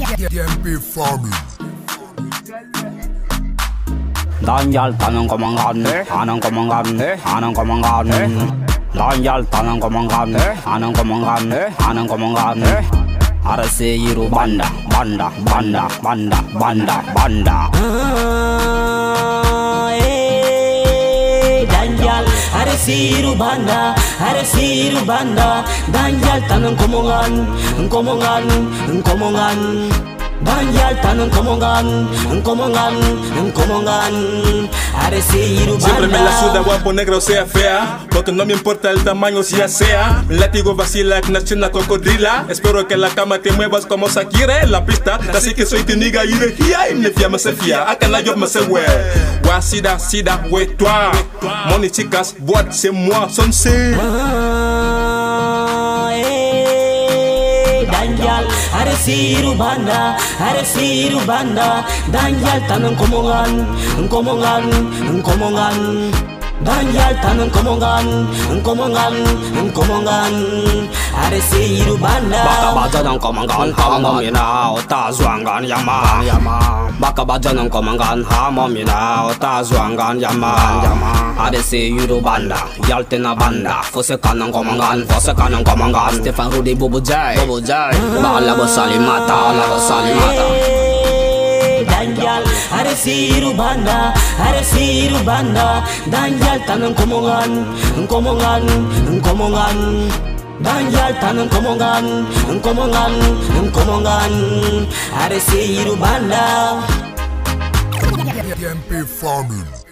DMP Farming. Danyal tanang komangan, anang komangan, anang komangan. Danyal tanang komangan, anang komangan, anang komangan. Arase yiru banda, banda, banda, banda, banda, banda. Danyal arase yiru banda, arase yiru banda. Danyal tanang komangan, komangan, komangan. Danyal tanang komangan, komangan, komangan. Siempre me la suda guapo, negro o sea fea, porque no me importa el tamaño si ya sea. Mi látigo vacila, una cocodrila. Espero que en la cama te muevas como Shakira en la pista. Así que soy tu nigga y de hier, me fia me se fia. Acá la yo me se we. Wa sida, sida, we toi. Money chicas, boîte, c'est moi, son c'est. Danyal aresiru banda, aresiru banda. Danyal tanang komangan, komangan, komangan. Danyal tanang komangan, komangan, komangan. Aresiru banda. Baka baca ng komangan, hamamina ota zwangan yaman yaman. Baka baca ng komangan, hamamina ota zwangan yaman yaman. Aresiru banda, yaltena banda. Fose kanang komangan, fose kanang komangan. Stefan Rudy Bubujay, Bubujay. Bala bosalimata, la bosalimata. Danyal aresiru banda, aresiru banda. Danyal tanang komangan, komangan, komangan. Danyal tanang komangan, komangan, komangan. Aresiru banda. DMP Farming.